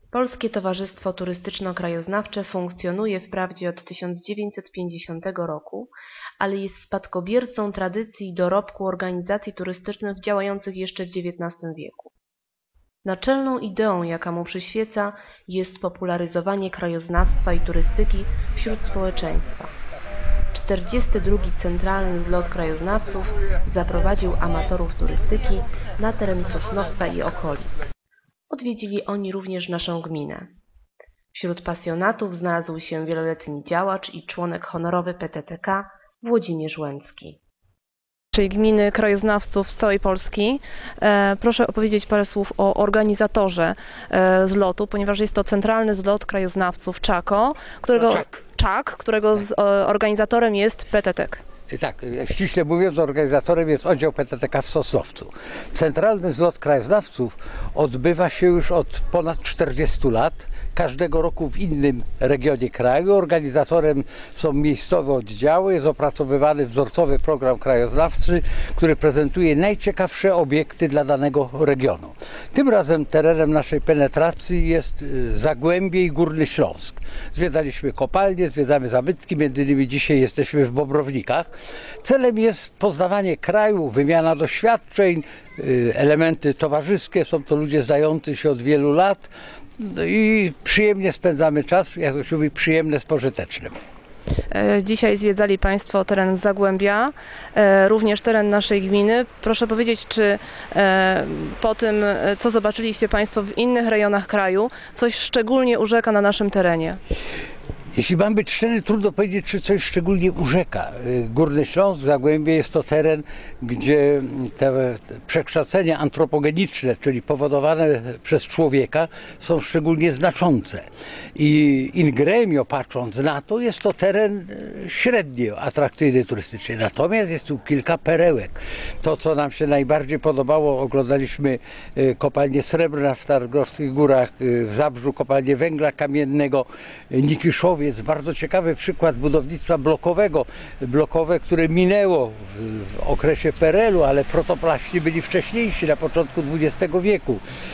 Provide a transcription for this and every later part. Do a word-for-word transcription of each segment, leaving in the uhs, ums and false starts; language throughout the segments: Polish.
Polskie Towarzystwo Turystyczno-Krajoznawcze funkcjonuje wprawdzie od tysiąc dziewięćset pięćdziesiątego roku, ale jest spadkobiercą tradycji i dorobku organizacji turystycznych działających jeszcze w dziewiętnastym wieku. Naczelną ideą, jaka mu przyświeca, jest popularyzowanie krajoznawstwa i turystyki wśród społeczeństwa. czterdziesty drugi Centralny Zlot Krajoznawców zaprowadził amatorów turystyki na teren Sosnowca i okolic. Odwiedzili oni również naszą gminę. Wśród pasjonatów znalazł się wieloletni działacz i członek honorowy P T T K Włodzimierz Łęcki. Czyli gminy krajoznawców z całej Polski. E, proszę opowiedzieć parę słów o organizatorze e, zlotu, ponieważ jest to Centralny Zlot Krajoznawców Czako, którego, Czak. Czak, którego z, e, organizatorem jest P T T K. Tak, ściśle mówiąc, organizatorem jest oddział P T T K w Sosnowcu. Centralny Zlot Krajoznawców odbywa się już od ponad czterdziestu lat, każdego roku w innym regionie kraju. Organizatorem są miejscowe oddziały, jest opracowywany wzorcowy program krajoznawczy, który prezentuje najciekawsze obiekty dla danego regionu. Tym razem terenem naszej penetracji jest Zagłębie i Górny Śląsk. Zwiedzaliśmy kopalnie, zwiedzamy zabytki, między innymi dzisiaj jesteśmy w Bobrownikach. Celem jest poznawanie kraju, wymiana doświadczeń, elementy towarzyskie, są to ludzie znający się od wielu lat i przyjemnie spędzamy czas, jak to się mówi, przyjemne z pożytecznym. Dzisiaj zwiedzali Państwo teren Zagłębia, również teren naszej gminy. Proszę powiedzieć, czy po tym, co zobaczyliście Państwo w innych rejonach kraju, coś szczególnie urzeka na naszym terenie? Jeśli mam być szczery, trudno powiedzieć, czy coś szczególnie urzeka. Górny Śląsk, Zagłębie jest to teren, gdzie te przekształcenia antropogeniczne, czyli powodowane przez człowieka, są szczególnie znaczące. I in gremio, patrząc na to, jest to teren średnio atrakcyjny turystycznie. Natomiast jest tu kilka perełek. To, co nam się najbardziej podobało, oglądaliśmy kopalnię srebrna w Targowskich Górach, w Zabrzu kopalnię węgla kamiennego, Nikiszowie. Jest bardzo ciekawy przykład budownictwa blokowego, blokowe, które minęło w, w okresie P R L u, ale protoplaści byli wcześniejsi, na początku dwudziestego wieku.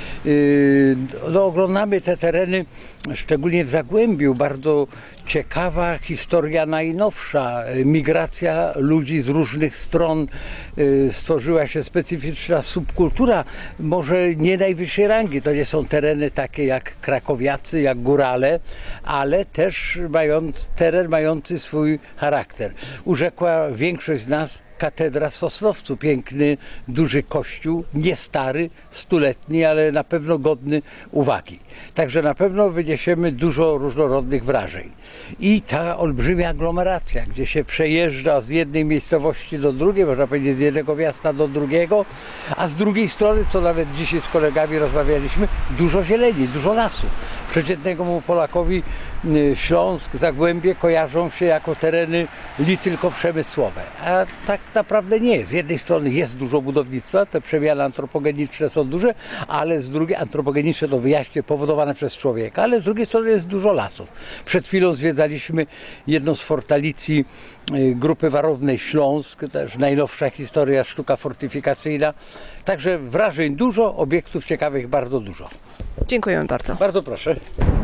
Yy, no, oglądamy te tereny, szczególnie w Zagłębiu, bardzo ciekawa historia najnowsza, migracja ludzi z różnych stron, yy, stworzyła się specyficzna subkultura, może nie najwyższej rangi, to nie są tereny takie jak krakowiacy, jak górale, ale też mając, teren mający swój charakter. Urzekła większość z nas katedra w Sosnowcu, piękny, duży kościół, nie stary, stuletni, ale na pewno godny uwagi. Także na pewno wyniesiemy dużo różnorodnych wrażeń. I ta olbrzymia aglomeracja, gdzie się przejeżdża z jednej miejscowości do drugiej, można powiedzieć z jednego miasta do drugiego, a z drugiej strony, co nawet dzisiaj z kolegami rozmawialiśmy, dużo zieleni, dużo lasów. Przeciętnemu Polakowi Śląsk, Zagłębie kojarzą się jako tereny li tylko przemysłowe, a tak naprawdę nie. Z jednej strony jest dużo budownictwa, te przemiany antropogeniczne są duże, ale z drugiej, antropogeniczne to wyjaśnię, powodowane przez człowieka, ale z drugiej strony jest dużo lasów. Przed chwilą zwiedzaliśmy jedną z fortalicji Grupy Warownej Śląsk, też najnowsza historia, sztuka fortyfikacyjna. Także wrażeń dużo, obiektów ciekawych bardzo dużo. Dziękujemy bardzo. Bardzo proszę.